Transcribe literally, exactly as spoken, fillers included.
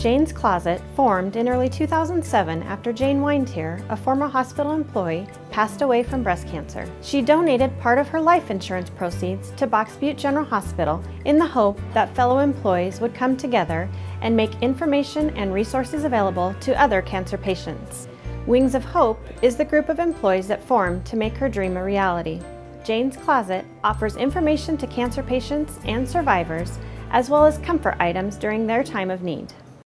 Jane's Closet formed in early two thousand seven after Jane Weintier, a former hospital employee, passed away from breast cancer. She donated part of her life insurance proceeds to Box Butte General Hospital in the hope that fellow employees would come together and make information and resources available to other cancer patients. Wings of Hope is the group of employees that formed to make her dream a reality. Jane's Closet offers information to cancer patients and survivors, as well as comfort items during their time of need.